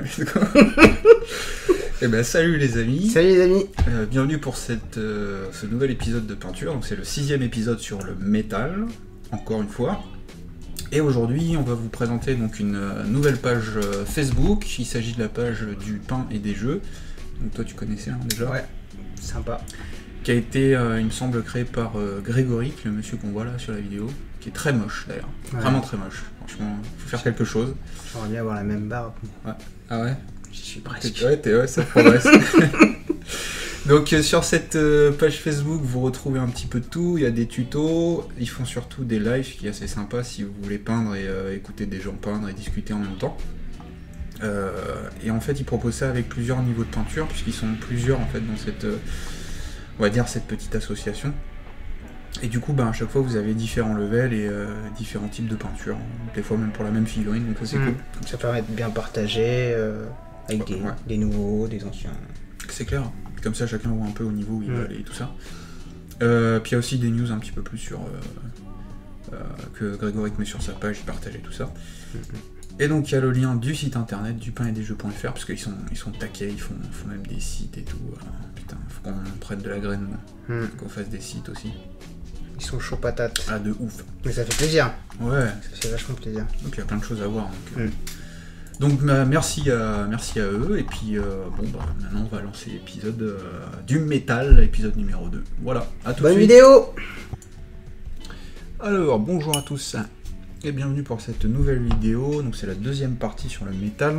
Eh ben salut les amis. Salut les amis. Bienvenue pour ce nouvel épisode de peinture. Donc c'est le 6e épisode sur le métal, encore une fois. Et aujourd'hui on va vous présenter donc une nouvelle page Facebook. Il s'agit de la page du pain et des jeux. Donc toi tu connaissais déjà. Ouais, sympa. Qui a été, il me semble, créé par Grégory, le monsieur qu'on voit là sur la vidéo. Qui est très moche d'ailleurs. Ouais. Vraiment très moche. Franchement, faut faire quelque chose. J'aimerais bien avoir la même barbe. Ouais. Ah ouais? J'y suis presque. Ouais, ça progresse. Donc sur cette page Facebook, vous retrouvez un petit peu de tout. Il y a des tutos. Ils font surtout des lives qui est assez sympa si vous voulez peindre et écouter des gens peindre et discuter en même temps. Et en fait, ils proposent ça avec plusieurs niveaux de peinture, puisqu'ils sont plusieurs en fait dans cette, on va dire, cette petite association. Et du coup, à chaque fois, vous avez différents levels et différents types de peinture. Des fois même pour la même figurine, donc ça c'est cool. Ça permet de bien partager avec des nouveaux, des anciens. C'est clair. Comme ça, chacun voit un peu au niveau où il va aller et tout ça. Puis il y a aussi des news un petit peu plus sur que Grégory met sur sa page, il partage et tout ça. Et donc il y a le lien du site internet du pain et des jeux.fr, parce qu'ils sont taquets, ils font même des sites et tout. Putain, faut qu'on prête de la graine, qu'on fasse des sites aussi. Ils sont chauds patates. Ah, de ouf. Mais ça fait plaisir. Ouais. Ça fait vachement plaisir. Donc il y a plein de choses à voir. Donc merci à eux, et puis maintenant on va lancer l'épisode du métal, l'épisode numéro 2. Voilà, à tout de suite. Bonne vidéo. Alors, bonjour à tous, et bienvenue pour cette nouvelle vidéo. Donc c'est la deuxième partie sur le métal.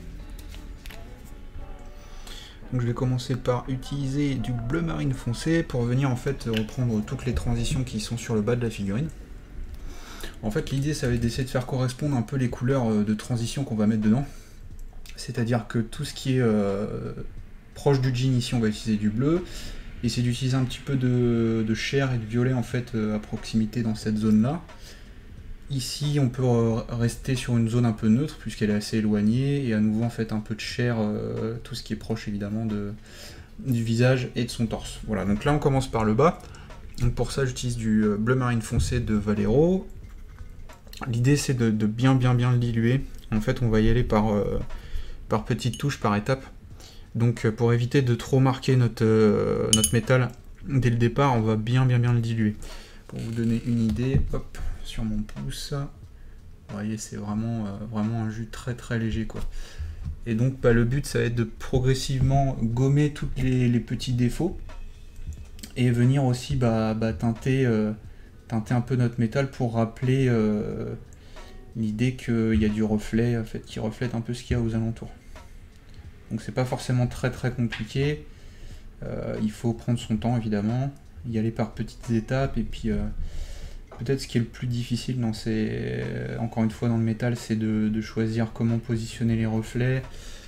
Donc je vais commencer par utiliser du bleu marine foncé pour venir en fait reprendre toutes les transitions qui sont sur le bas de la figurine. En fait l'idée ça va être d'essayer de faire correspondre un peu les couleurs de transition qu'on va mettre dedans. C'est-à-dire que tout ce qui est proche du jean ici on va utiliser du bleu. Essayer d'utiliser un petit peu de chair et de violet en fait à proximité dans cette zone là. Ici on peut rester sur une zone un peu neutre puisqu'elle est assez éloignée, et à nouveau en fait un peu de chair, tout ce qui est proche évidemment du visage et de son torse. Voilà, donc là on commence par le bas. Donc pour ça j'utilise du bleu marine foncé de Valero. L'idée c'est de bien le diluer. En fait on va y aller par petites touches, par étapes. Donc pour éviter de trop marquer notre métal dès le départ, on va bien le diluer. Pour vous donner une idée, hop, sur mon pouce, vous voyez c'est vraiment un jus très léger quoi. Et donc le but ça va être de progressivement gommer tous les petits défauts et venir aussi teinter un peu notre métal pour rappeler l'idée qu'il y a du reflet en fait, qui reflète un peu ce qu'il y a aux alentours. Donc c'est pas forcément très compliqué, il faut prendre son temps évidemment, y aller par petites étapes, et puis peut-être ce qui est le plus difficile encore une fois dans le métal, c'est de choisir comment positionner les reflets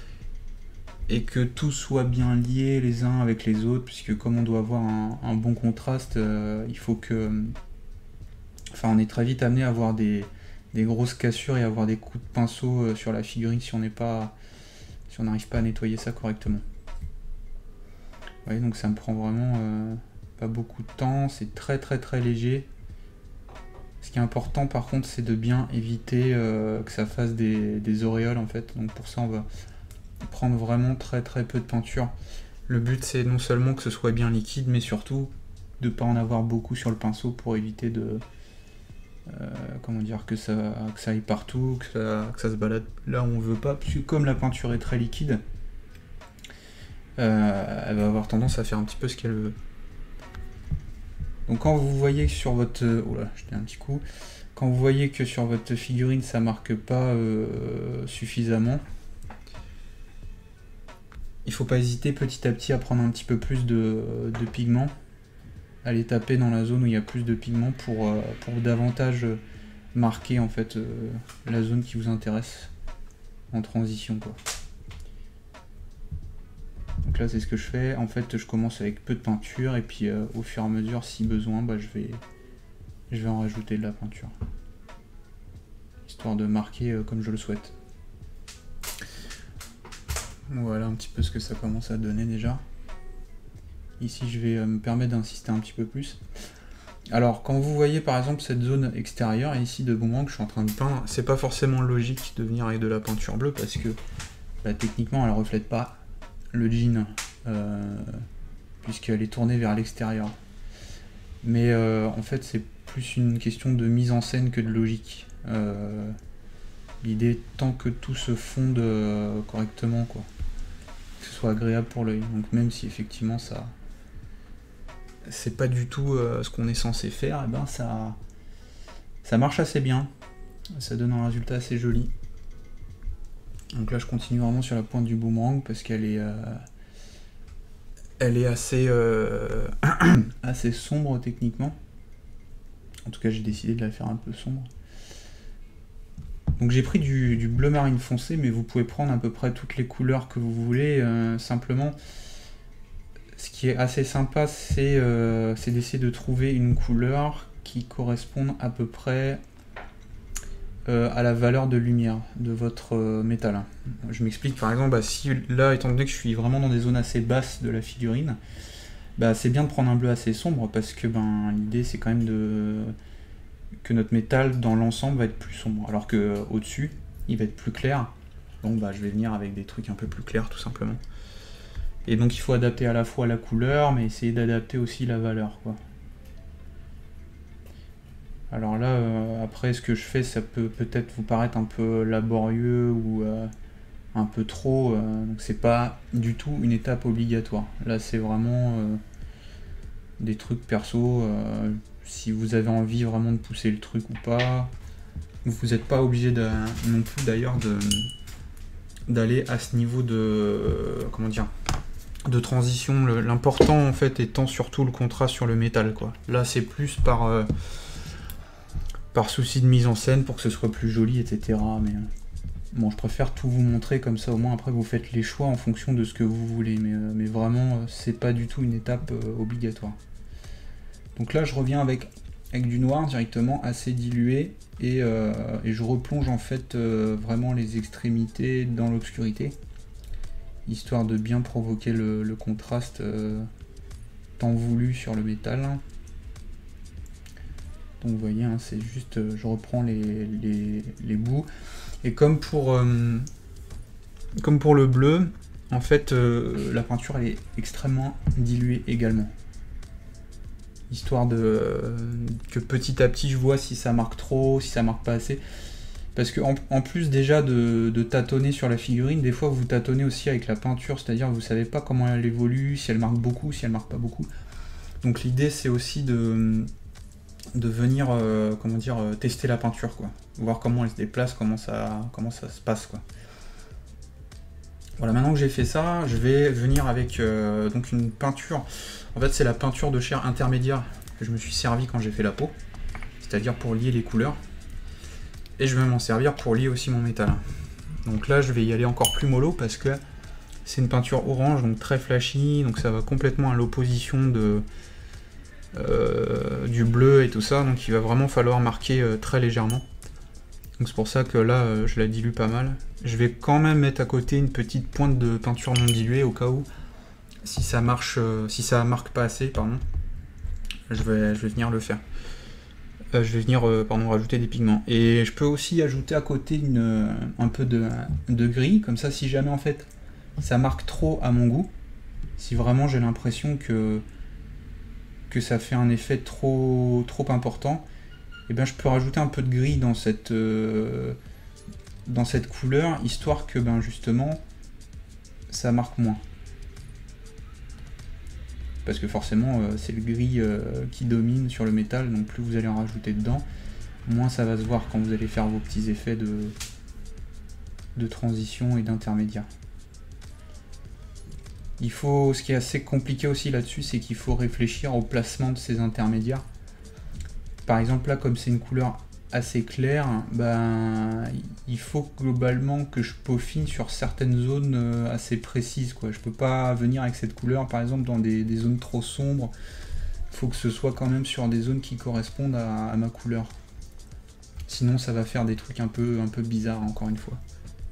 et que tout soit bien lié les uns avec les autres, puisque comme on doit avoir un bon contraste, il faut que... Enfin on est très vite amené à avoir des grosses cassures et à avoir des coups de pinceau sur la figurine si on n'arrive pas à nettoyer ça correctement. Vous voyez, donc ça me prend vraiment pas beaucoup de temps, c'est très léger. Ce qui est important par contre c'est de bien éviter que ça fasse des auréoles en fait, donc pour ça on va prendre vraiment très peu de peinture. Le but c'est non seulement que ce soit bien liquide, mais surtout de ne pas en avoir beaucoup sur le pinceau pour éviter de... comment dire, que ça aille partout, que ça se balade là où on veut pas, puisque comme la peinture est très liquide, elle va avoir tendance à faire un petit peu ce qu'elle veut. Donc quand vous voyez que sur votre... Oula, je dis un petit coup. Quand vous voyez que sur votre figurine ça marque pas suffisamment, il faut pas hésiter petit à petit à prendre un petit peu plus de pigments, aller taper dans la zone où il y a plus de pigments pour davantage marquer en fait la zone qui vous intéresse en transition quoi. Donc là c'est ce que je fais, en fait je commence avec peu de peinture, et puis au fur et à mesure si besoin je vais en rajouter de la peinture, histoire de marquer comme je le souhaite. Voilà un petit peu ce que ça commence à donner déjà. Ici je vais me permettre d'insister un petit peu plus. Alors quand vous voyez par exemple cette zone extérieure ici de boomerang que je suis en train de peindre, c'est pas forcément logique de venir avec de la peinture bleue, parce que bah, techniquement elle reflète pas le jean, puisqu'elle est tournée vers l'extérieur. Mais en fait c'est plus une question de mise en scène que de logique. L'idée étant que tout se fonde correctement, quoi. Que ce soit agréable pour l'œil. Donc même si effectivement ça c'est pas du tout ce qu'on est censé faire, et ben ça marche assez bien. Ça donne un résultat assez joli. Donc là je continue vraiment sur la pointe du boomerang parce qu'elle est assez assez sombre techniquement. En tout cas j'ai décidé de la faire un peu sombre. Donc j'ai pris du bleu marine foncé, mais vous pouvez prendre à peu près toutes les couleurs que vous voulez. Simplement, ce qui est assez sympa, c'est d'essayer de trouver une couleur qui corresponde à peu près à la valeur de lumière de votre métal. Je m'explique, par exemple, bah, si là, étant donné que je suis vraiment dans des zones assez basses de la figurine, bah, c'est bien de prendre un bleu assez sombre, parce que ben, l'idée c'est quand même que notre métal dans l'ensemble va être plus sombre, alors que au-dessus il va être plus clair. Donc bah, je vais venir avec des trucs un peu plus clairs tout simplement. Et donc il faut adapter à la fois la couleur, mais essayer d'adapter aussi la valeur, quoi. Alors là, après, ce que je fais, ça peut peut-être vous paraître un peu laborieux ou un peu trop. Donc c'est pas du tout une étape obligatoire. Là, c'est vraiment des trucs perso. Si vous avez envie vraiment de pousser le truc ou pas, vous n'êtes pas obligé non plus d'ailleurs d'aller à ce niveau de comment dire, de transition. L'important en fait étant surtout le contraste sur le métal, quoi. Là, c'est plus par souci de mise en scène pour que ce soit plus joli, etc. Mais bon, je préfère tout vous montrer comme ça, au moins après vous faites les choix en fonction de ce que vous voulez. Mais vraiment, c'est pas du tout une étape obligatoire. Donc là, je reviens avec du noir directement, assez dilué, et je replonge en fait vraiment les extrémités dans l'obscurité, histoire de bien provoquer le contraste tant voulu sur le métal. Donc vous voyez, hein, c'est juste, je reprends les bouts. Et comme pour le bleu, en fait, la peinture elle est extrêmement diluée également. Histoire que petit à petit je vois si ça marque trop, si ça marque pas assez. Parce que en plus déjà de tâtonner sur la figurine, des fois vous tâtonnez aussi avec la peinture, c'est-à-dire vous savez pas comment elle évolue, si elle marque beaucoup, si elle marque pas beaucoup. Donc l'idée c'est aussi de venir comment dire, tester la peinture, quoi. Voir comment elle se déplace, comment ça se passe, quoi. Voilà, maintenant que j'ai fait ça, je vais venir avec donc une peinture. En fait c'est la peinture de chair intermédiaire que je me suis servi quand j'ai fait la peau, c'est-à-dire pour lier les couleurs. Et je vais m'en servir pour lier aussi mon métal. Donc là je vais y aller encore plus mollo parce que c'est une peinture orange, donc très flashy, donc ça va complètement à l'opposition du bleu et tout ça, donc il va vraiment falloir marquer très légèrement. Donc c'est pour ça que là je la dilue pas mal. Je vais quand même mettre à côté une petite pointe de peinture non diluée au cas où, si ça marque pas assez, pardon, je vais venir le faire. Je vais venir rajouter des pigments. Et je peux aussi ajouter à côté un peu de gris, comme ça si jamais en fait ça marque trop à mon goût, si vraiment j'ai l'impression que ça fait un effet trop important, et bien je peux rajouter un peu de gris dans cette couleur, histoire que ben justement ça marque moins. Parce que forcément c'est le gris qui domine sur le métal, donc plus vous allez en rajouter dedans, moins ça va se voir quand vous allez faire vos petits effets de transition et d'intermédiaire. Ce qui est assez compliqué aussi là-dessus, c'est qu'il faut réfléchir au placement de ces intermédiaires. Par exemple là, comme c'est une couleur assez claire, ben, il faut globalement que je peaufine sur certaines zones assez précises, quoi. Je peux pas venir avec cette couleur par exemple dans des zones trop sombres. Il faut que ce soit quand même sur des zones qui correspondent à ma couleur. Sinon ça va faire des trucs un peu bizarres encore une fois.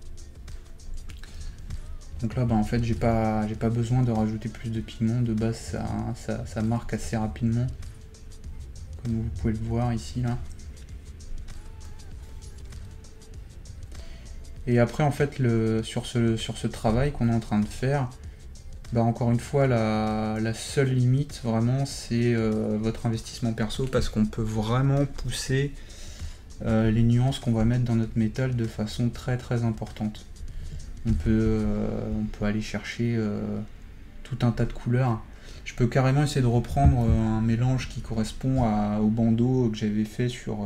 Donc là bah en fait j'ai pas besoin de rajouter plus de pigments, de base ça marque assez rapidement, comme vous pouvez le voir ici là. Et après en fait sur ce travail qu'on est en train de faire, bah encore une fois la seule limite vraiment c'est votre investissement perso, parce qu'on peut vraiment pousser les nuances qu'on va mettre dans notre métal de façon très très importante. On peut aller chercher tout un tas de couleurs. Je peux carrément essayer de reprendre un mélange qui correspond au bandeau que j'avais fait sur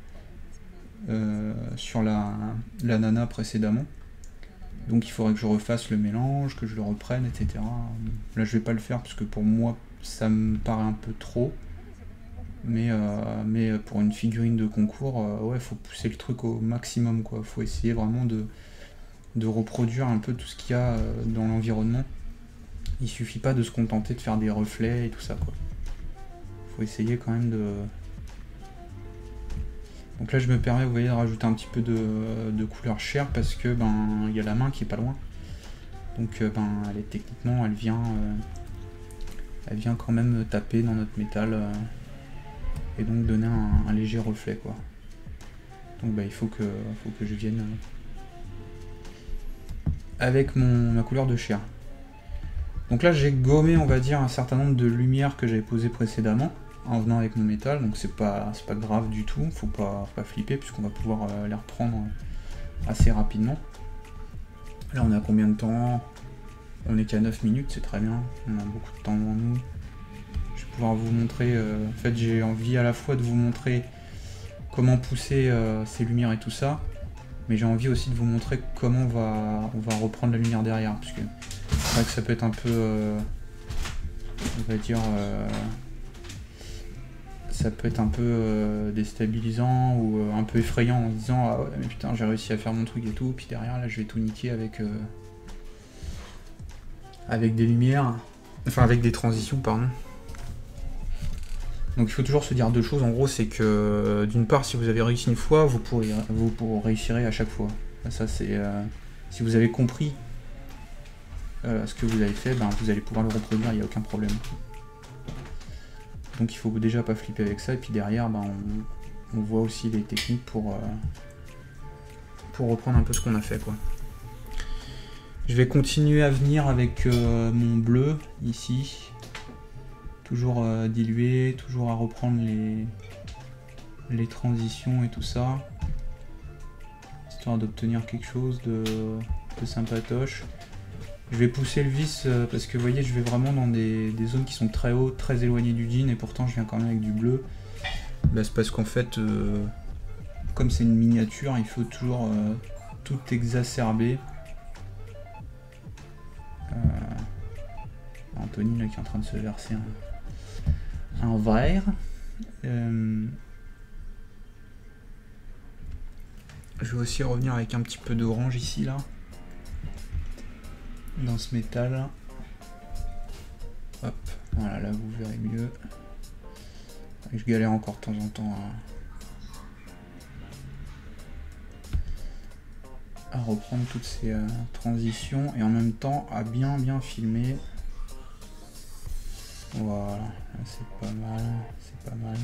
la nana précédemment. Donc il faudrait que je refasse le mélange, que je le reprenne, etc. Là je vais pas le faire parce que pour moi ça me paraît un peu trop. Mais pour une figurine de concours, ouais, faut pousser le truc au maximum, quoi. Faut essayer vraiment de reproduire un peu tout ce qu'il y a dans l'environnement. Il suffit pas de se contenter de faire des reflets et tout ça, quoi. Faut essayer quand même de... Donc là je me permets, vous voyez, de rajouter un petit peu de couleur chair parce que ben il y a la main qui est pas loin. Donc techniquement elle vient quand même taper dans notre métal et donc donner un léger reflet, quoi. Donc il faut que je vienne avec ma couleur de chair. Donc là j'ai gommé, on va dire, un certain nombre de lumières que j'avais posées précédemment en venant avec mon métal, donc c'est pas grave du tout, faut pas flipper puisqu'on va pouvoir les reprendre assez rapidement. Là on a combien de temps? On est qu'à 9 minutes, c'est très bien, on a beaucoup de temps devant nous. Je vais pouvoir vous montrer, en fait j'ai envie à la fois de vous montrer comment pousser ces lumières et tout ça, mais j'ai envie aussi de vous montrer comment on va reprendre la lumière derrière, parce que c'est vrai que ça peut être un peu, on va dire, ça peut être un peu déstabilisant ou un peu effrayant en se disant ah ouais mais putain j'ai réussi à faire mon truc et tout, puis derrière là je vais tout niquer avec des lumières, enfin avec des transitions pardon. Donc il faut toujours se dire deux choses en gros, c'est que d'une part si vous avez réussi une fois, vous réussirez à chaque fois. Ça c'est si vous avez compris ce que vous avez fait, ben, vous allez pouvoir le reproduire, il n'y a aucun problème. Donc il faut déjà pas flipper avec ça, et puis derrière ben, on voit aussi les techniques pour reprendre un peu ce qu'on a fait, quoi. Je vais continuer à venir avec mon bleu ici, toujours dilué, toujours à reprendre les transitions et tout ça, histoire d'obtenir quelque chose de sympatoche. Je vais pousser le vis parce que vous voyez je vais vraiment dans des zones qui sont très hautes, très éloignées du jean, et pourtant je viens quand même avec du bleu. Bah, c'est parce qu'en fait comme c'est une miniature il faut toujours tout exacerber. Anthony là qui est en train de se verser un verre. Je vais aussi revenir avec un petit peu d'orange ici là. Dans ce métal. Hop, voilà, là vous verrez mieux. Je galère encore de temps en temps à reprendre toutes ces transitions et en même temps à bien filmer. Voilà, là c'est pas mal, c'est pas mal.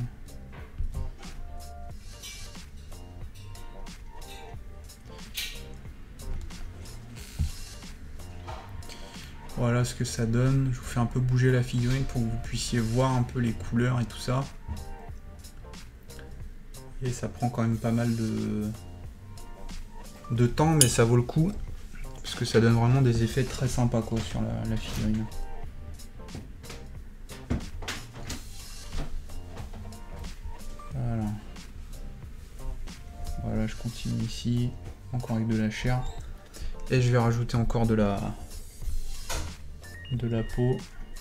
Voilà ce que ça donne. Je vous fais un peu bouger la figurine pour que vous puissiez voir un peu les couleurs et tout ça. Et ça prend quand même pas mal de temps, mais ça vaut le coup. Parce que ça donne vraiment des effets très sympas quoi, sur la figurine. Voilà. Voilà, je continue ici. Encore avec de la chair. Et je vais rajouter encore de la peau.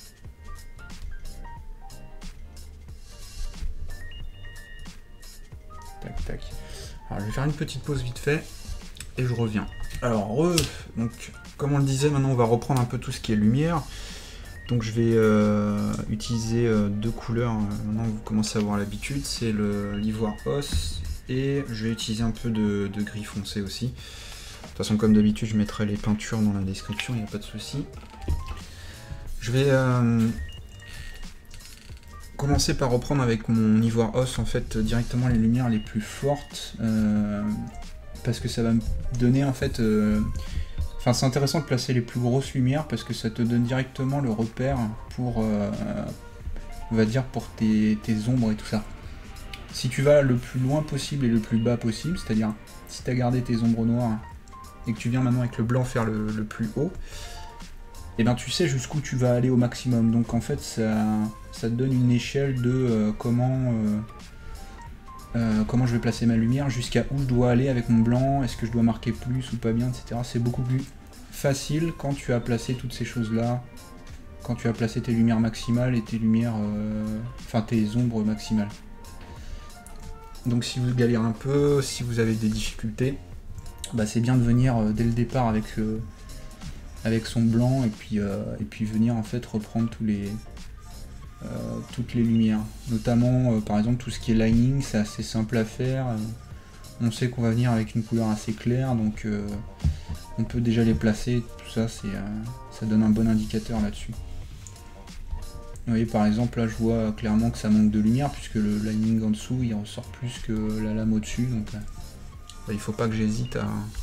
Tac tac. Alors je vais faire une petite pause vite fait et je reviens. Alors donc comme on le disait, maintenant on va reprendre un peu tout ce qui est lumière. Donc je vais utiliser deux couleurs, maintenant vous commencez à avoir l'habitude, c'est l'ivoire os et je vais utiliser un peu de gris foncé aussi. De toute façon comme d'habitude je mettrai les peintures dans la description, il n'y a pas de souci. Je vais commencer par reprendre avec mon ivoire os en fait directement les lumières les plus fortes parce que ça va me donner en fait... Enfin, c'est intéressant de placer les plus grosses lumières parce que ça te donne directement le repère pour, on va dire, pour tes ombres et tout ça. Si tu vas le plus loin possible et le plus bas possible, c'est-à-dire si tu as gardé tes ombres noires et que tu viens maintenant avec le blanc faire le plus haut, et ben tu sais jusqu'où tu vas aller au maximum. Donc en fait, ça te donne une échelle de comment je vais placer ma lumière, jusqu'à où je dois aller avec mon blanc, est-ce que je dois marquer plus ou pas bien, etc. C'est beaucoup plus facile quand tu as placé toutes ces choses-là, quand tu as placé tes lumières maximales et tes lumières, enfin tes ombres maximales. Donc si vous galérez un peu, si vous avez des difficultés, bah c'est bien de venir dès le départ avec son blanc et puis venir en fait reprendre toutes les lumières, notamment par exemple tout ce qui est lining, c'est assez simple à faire. On sait qu'on va venir avec une couleur assez claire, donc on peut déjà les placer, tout ça, ça donne un bon indicateur là-dessus. Vous voyez par exemple là je vois clairement que ça manque de lumière puisque le lining en dessous il ressort plus que la lame au-dessus, donc il faut pas que j'hésite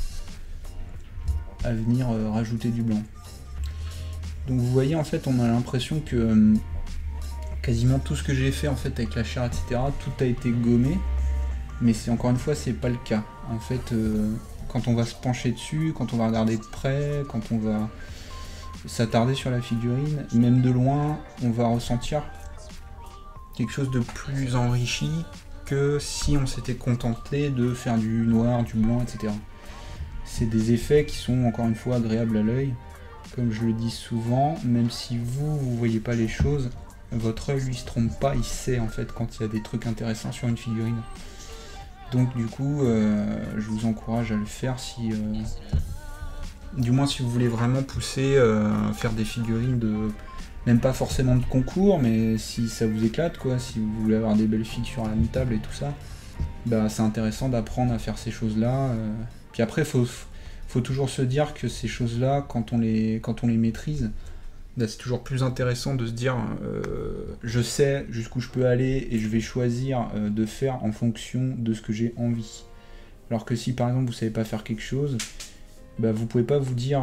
à venir rajouter du blanc. Donc vous voyez en fait on a l'impression que quasiment tout ce que j'ai fait en fait avec la chair, etc., tout a été gommé, mais c'est encore une fois c'est pas le cas. En fait, quand on va se pencher dessus, quand on va regarder de près, quand on va s'attarder sur la figurine, même de loin, on va ressentir quelque chose de plus enrichi que si on s'était contenté de faire du noir, du blanc, etc. C'est des effets qui sont encore une fois agréables à l'œil, comme je le dis souvent, même si vous voyez pas les choses. Votre œil lui se trompe pas, il sait en fait quand il y a des trucs intéressants sur une figurine. Donc du coup, je vous encourage à le faire si, du moins si vous voulez vraiment pousser, faire des figurines de, même pas forcément de concours, mais si ça vous éclate quoi, si vous voulez avoir des belles figues sur la table et tout ça, bah c'est intéressant d'apprendre à faire ces choses-là. Puis après, faut toujours se dire que ces choses-là, quand on les maîtrise, c'est toujours plus intéressant de se dire je sais jusqu'où je peux aller et je vais choisir de faire en fonction de ce que j'ai envie. Alors que si par exemple vous savez pas faire quelque chose, bah, vous pouvez pas vous dire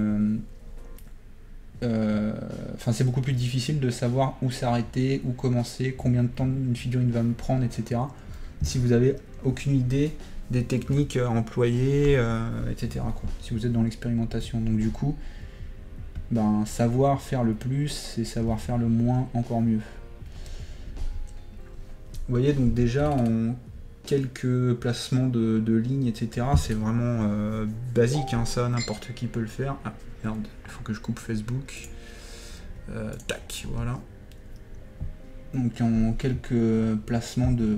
enfin c'est beaucoup plus difficile de savoir où s'arrêter, où commencer, combien de temps une figurine va me prendre, etc. si vous avez aucune idée des techniques à employer, etc. quoi, si vous êtes dans l'expérimentation. Donc du coup, ben, savoir faire le plus et savoir faire le moins encore mieux. Vous voyez donc déjà en quelques placements de lignes, etc. c'est vraiment basique, hein, ça n'importe qui peut le faire. Ah merde, il faut que je coupe Facebook. Tac, voilà. Donc en quelques placements de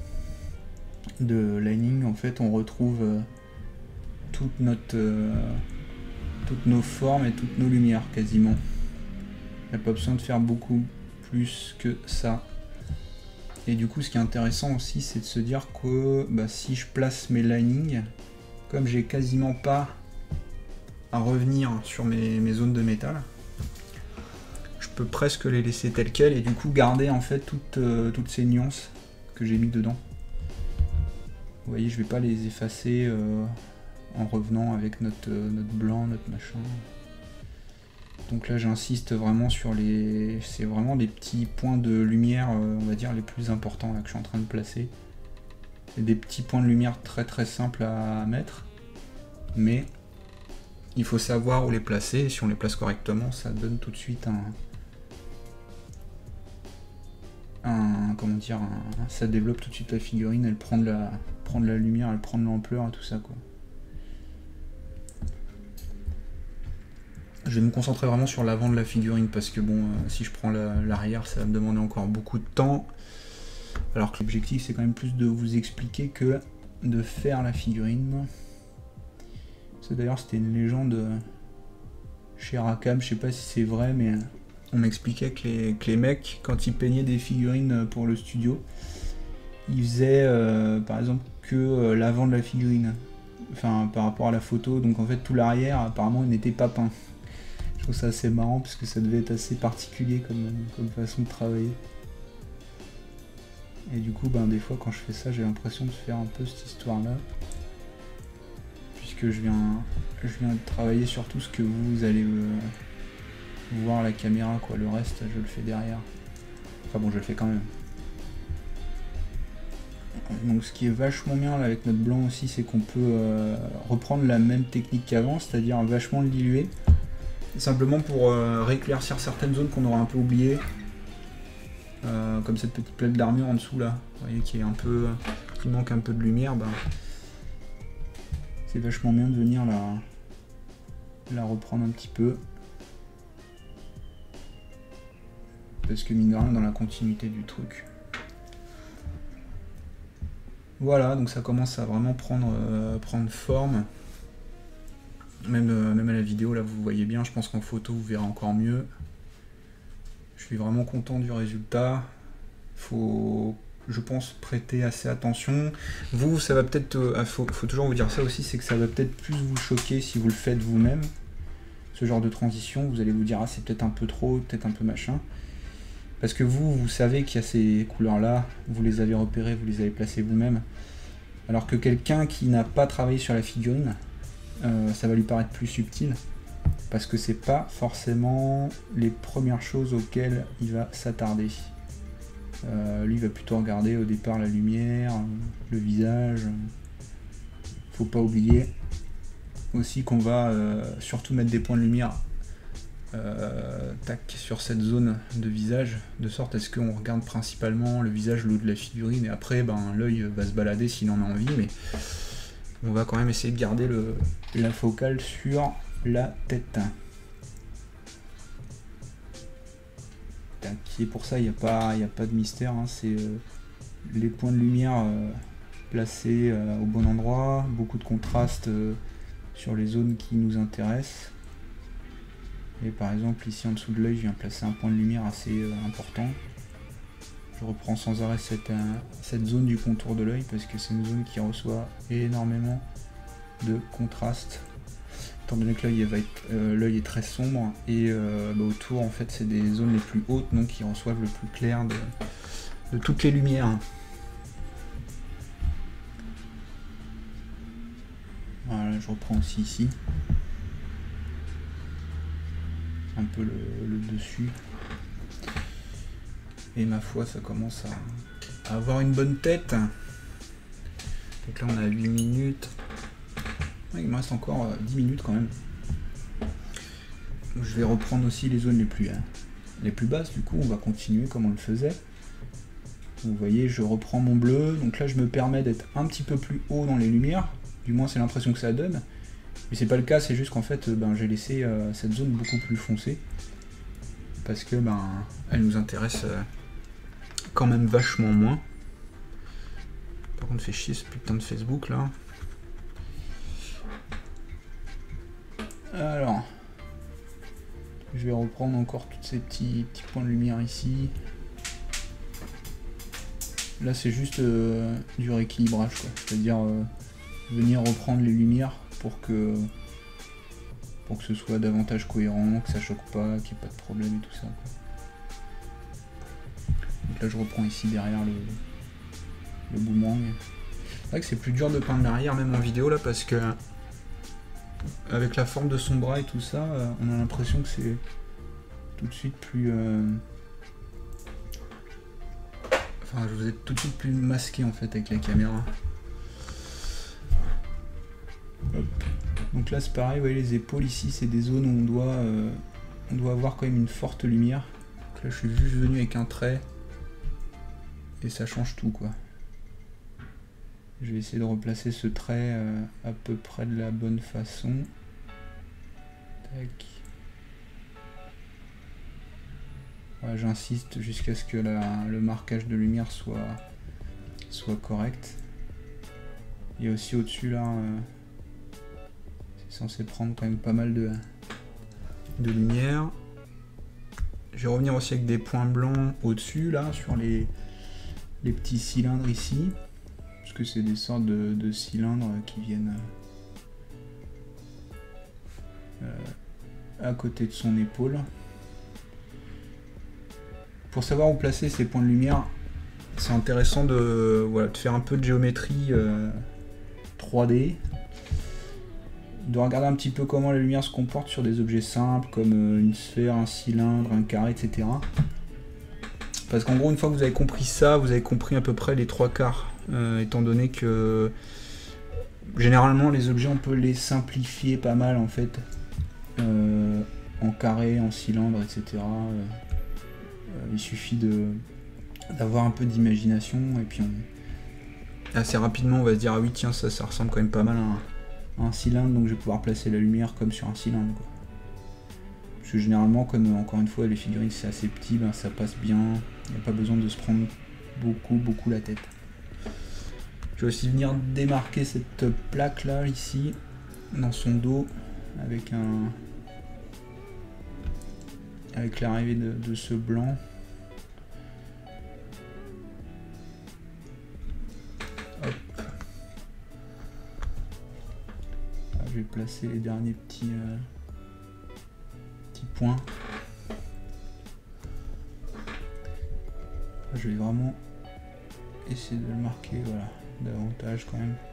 lining, en fait on retrouve toute notre toutes nos formes et toutes nos lumières quasiment. Il n'y a pas besoin de faire beaucoup plus que ça. Et du coup ce qui est intéressant aussi c'est de se dire que bah, si je place mes linings, comme j'ai quasiment pas à revenir sur mes zones de métal, je peux presque les laisser telles quelles et du coup garder en fait toutes ces nuances que j'ai mis dedans. Vous voyez, je vais pas les effacer en revenant avec notre blanc, notre machin. Donc là j'insiste vraiment sur c'est vraiment les petits points de lumière, on va dire les plus importants là, que je suis en train de placer. C'est des petits points de lumière très très simples à mettre, mais il faut savoir où les placer, et si on les place correctement, ça donne tout de suite comment dire, ça développe tout de suite la figurine, elle prend de la lumière, elle prend de l'ampleur et tout ça quoi. Je vais me concentrer vraiment sur l'avant de la figurine parce que bon, si je prends l'arrière, ça va me demander encore beaucoup de temps. Alors que l'objectif c'est quand même plus de vous expliquer que de faire la figurine. D'ailleurs c'était une légende chez Rackham, je sais pas si c'est vrai, mais on m'expliquait que les mecs, quand ils peignaient des figurines pour le studio, ils faisaient par exemple que l'avant de la figurine, enfin par rapport à la photo, donc en fait tout l'arrière apparemment il n'était pas peint. Je trouve ça assez marrant parce que ça devait être assez particulier comme façon de travailler. Et du coup, ben, des fois quand je fais ça, j'ai l'impression de faire un peu cette histoire-là. que je viens de travailler sur tout ce que vous allez voir à la caméra, quoi. Le reste, je le fais derrière. Enfin bon, je le fais quand même. Donc ce qui est vachement bien là, avec notre blanc aussi, c'est qu'on peut reprendre la même technique qu'avant, c'est-à-dire vachement le diluer. Simplement pour rééclaircir certaines zones qu'on aurait un peu oubliées. Comme cette petite plaque d'armure en dessous là, vous voyez, qui manque un peu de lumière, bah, c'est vachement bien de venir la reprendre un petit peu. Parce que mine de rien, dans la continuité du truc. Voilà, donc ça commence à vraiment prendre forme. Même à la vidéo, là vous voyez bien, je pense qu'en photo vous verrez encore mieux. Je suis vraiment content du résultat. Faut, je pense, prêter assez attention. Vous, ça va peut-être... faut toujours vous dire ça aussi, c'est que ça va peut-être plus vous choquer si vous le faites vous-même. Ce genre de transition, vous allez vous dire, ah c'est peut-être un peu trop, peut-être un peu machin. Parce que vous savez qu'il y a ces couleurs-là, vous les avez repérées, vous les avez placées vous-même. Alors que quelqu'un qui n'a pas travaillé sur la figurine, ça va lui paraître plus subtil. Parce que c'est pas forcément les premières choses auxquelles il va s'attarder. Lui il va plutôt regarder au départ la lumière, le visage. Faut pas oublier aussi qu'on va surtout mettre des points de lumière tac, sur cette zone de visage, de sorte à ce qu'on regarde principalement le visage, le haut de la figurine, et après ben, l'œil va se balader s'il en a envie, mais on va quand même essayer de garder la focale sur la tête. Tac. Et pour ça, il n'y a pas de mystère, hein. C'est les points de lumière placés au bon endroit, beaucoup de contraste sur les zones qui nous intéressent. Et par exemple, ici en dessous de l'œil, je viens placer un point de lumière assez important. Je reprends sans arrêt cette zone du contour de l'œil parce que c'est une zone qui reçoit énormément de contraste. Étant donné que l'œil est très sombre et bah, autour en fait c'est des zones les plus hautes donc qui reçoivent le plus clair de toutes les lumières. Voilà, je reprends aussi ici un peu le dessus. Et ma foi, ça commence à avoir une bonne tête. Donc là on a 8 minutes. Il me reste encore 10 minutes quand même. Je vais reprendre aussi les zones les plus basses. Du coup, on va continuer comme on le faisait. Vous voyez, je reprends mon bleu. Donc là, je me permets d'être un petit peu plus haut dans les lumières. Du moins, c'est l'impression que ça donne. Mais c'est pas le cas, c'est juste qu'en fait, j'ai laissé cette zone beaucoup plus foncée. Parce que elle nous intéresse quand même vachement moins. Par contre, fait chier ce putain de Facebook là. Alors, je vais reprendre encore tous ces petits points de lumière ici. Là, c'est juste du rééquilibrage, quoi. C'est-à-dire venir reprendre les lumières pour que ce soit davantage cohérent, que ça choque pas, qu'il n'y ait pas de problème et tout ça, quoi. Donc là, je reprends ici derrière le boomerang. C'est vrai que c'est plus dur de peindre l'arrière, même en vidéo, là, parce que avec la forme de son bras et tout ça, on a l'impression que c'est tout de suite plus... Enfin, vous êtes tout de suite plus masqué, en fait, avec la caméra. Hop. Donc là, c'est pareil, vous voyez, les épaules, ici, c'est des zones où on doit avoir quand même une forte lumière. Donc là, je suis juste venu avec un trait. Et ça change tout, quoi. Je vais essayer de replacer ce trait à peu près de la bonne façon. Tac. Ouais, j'insiste jusqu'à ce que le marquage de lumière soit correct. Et aussi au-dessus là, c'est censé prendre quand même pas mal de lumière. Je vais revenir aussi avec des points blancs au-dessus là, sur les petits cylindres ici. Parce que c'est des sortes de cylindres qui viennent à côté de son épaule. Pour savoir où placer ces points de lumière, c'est intéressant de faire un peu de géométrie 3D. de regarder un petit peu comment la lumière se comporte sur des objets simples comme une sphère, un cylindre, un carré, etc. Parce qu'en gros, une fois que vous avez compris ça, vous avez compris à peu près les 3/4, étant donné que généralement les objets on peut les simplifier pas mal en fait, en carré, en cylindre, etc. Il suffit d'avoir un peu d'imagination et puis assez rapidement on va se dire ah oui tiens ça ressemble quand même pas mal à un cylindre, donc je vais pouvoir placer la lumière comme sur un cylindre quoi. Parce que généralement comme encore une fois les figurines c'est assez petit, ben, ça passe bien, il n'y a pas besoin de se prendre beaucoup la tête. Je vais aussi venir démarquer cette plaque là ici dans son dos avec l'arrivée de ce blanc. Hop. Là, je vais placer les derniers petits points. Là, je vais vraiment essayer de le marquer, voilà, davantage quand même.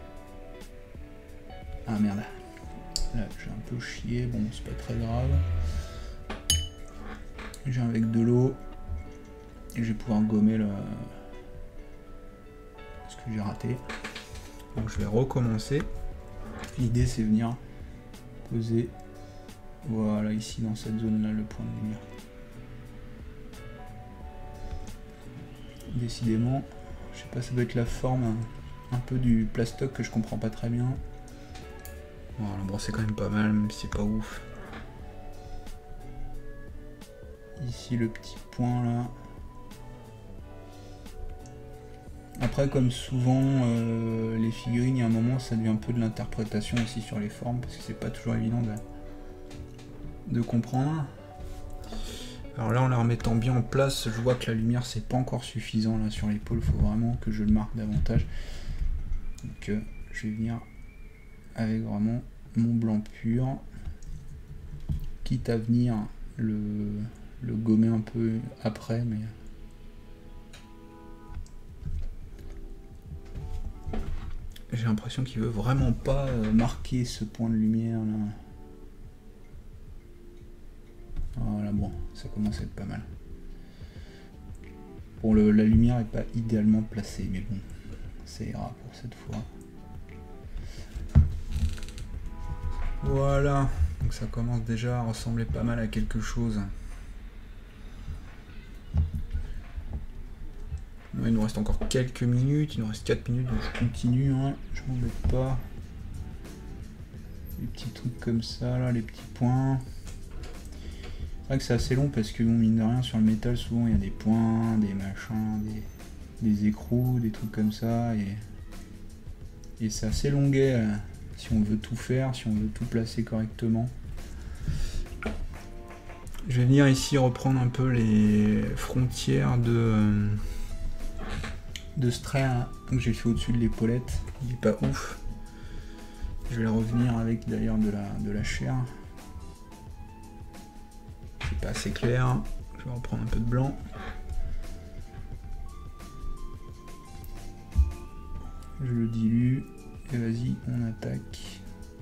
Ah merde, là j'ai un peu chié, bon c'est pas très grave. Je viens avec de l'eau et je vais pouvoir gommer ce que j'ai raté. Donc je vais recommencer. L'idée c'est venir poser, voilà, ici dans cette zone là le point de lumière. Décidément, je sais pas, ça doit être la forme un peu du plastoc que je comprends pas très bien. Voilà, bon c'est quand même pas mal, même si c'est pas ouf. Ici le petit point là. Après comme souvent les figurines, il y a un moment ça devient un peu de l'interprétation aussi sur les formes, parce que c'est pas toujours évident de comprendre. Alors là en la remettant bien en place, je vois que la lumière c'est pas encore suffisant là sur l'épaule, il faut vraiment que je le marque davantage. Donc je vais venir avec vraiment mon blanc pur, quitte à venir le gommer un peu après, mais j'ai l'impression qu'il veut vraiment pas marquer ce point de lumière là. Voilà, bon, ça commence à être pas mal. Bon, la lumière est pas idéalement placée, mais bon, ça ira pour cette fois. Voilà, donc ça commence déjà à ressembler pas mal à quelque chose. Il nous reste encore quelques minutes, il nous reste 4 minutes, donc je continue, hein, je m'embête pas. Les petits trucs comme ça, là, les petits points. C'est vrai que c'est assez long parce que, bon, mine de rien, sur le métal, souvent il y a des points, des machins, des écrous, des trucs comme ça, et c'est assez longuet si on veut tout faire, si on veut tout placer correctement. Je vais venir ici reprendre un peu les frontières de ce trait que j'ai fait au-dessus de l'épaulette, il est pas ouf. Je vais revenir avec d'ailleurs de la chair. C'est pas assez clair. Je vais reprendre un peu de blanc. Je le dilue et vas-y, on attaque.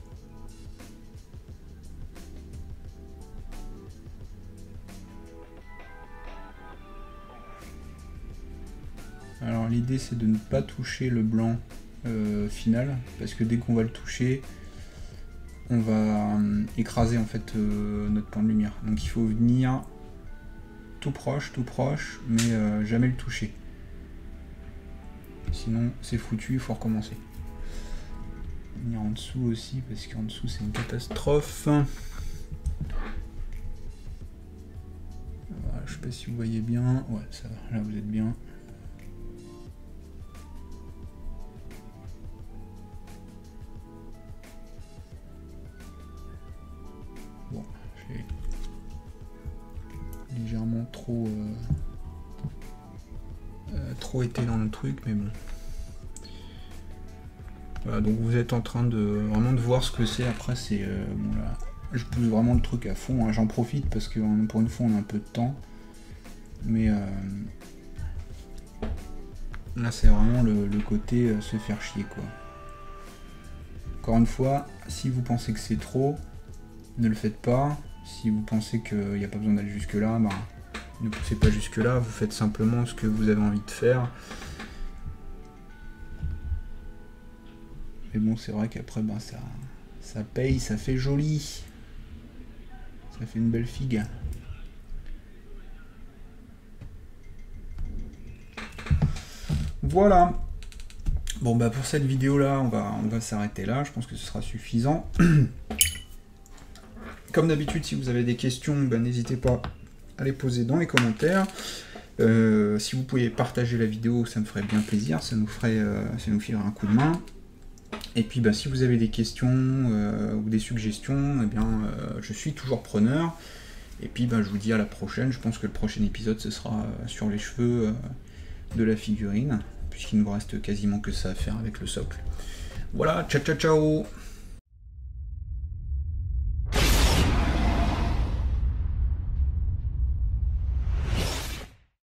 Alors l'idée c'est de ne pas toucher le blanc final, parce que dès qu'on va le toucher, on va écraser en fait notre point de lumière. Donc il faut venir tout proche, mais jamais le toucher. Sinon c'est foutu, il faut recommencer. Venir en dessous aussi, parce qu'en dessous c'est une catastrophe. Voilà, je sais pas si vous voyez bien. Ouais, ça va, là vous êtes bien. Bon, j'ai légèrement trop été dans le truc, mais bon. Voilà, donc vous êtes en train de vraiment de voir ce que c'est. Après c'est bon, là, je pousse vraiment le truc à fond, hein. J'en profite parce que pour une fois on a un peu de temps, mais là c'est vraiment le côté se faire chier quoi. Encore une fois, si vous pensez que c'est trop, ne le faites pas. Si vous pensez qu'il n'y a pas besoin d'aller jusque là, bah, ne poussez pas jusque là, vous faites simplement ce que vous avez envie de faire. Mais bon, c'est vrai qu'après, bah, ça paye, ça fait joli. Ça fait une belle figue. Voilà. Bon, bah pour cette vidéo là, on va s'arrêter là. Je pense que ce sera suffisant. Comme d'habitude, si vous avez des questions, bah, n'hésitez pas à les poser dans les commentaires. Si vous pouviez partager la vidéo, ça me ferait bien plaisir. Ça nous filerait un coup de main. Et puis bah, si vous avez des questions ou des suggestions, eh bien, je suis toujours preneur. Et puis bah, je vous dis à la prochaine. Je pense que le prochain épisode, ce sera sur les cheveux de la figurine, puisqu'il ne vous reste quasiment que ça à faire avec le socle. Voilà, ciao ciao ciao.